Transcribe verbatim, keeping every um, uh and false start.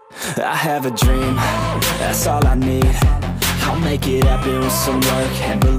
I have a dream, that's all I need. I'll make it happen with some work and belief.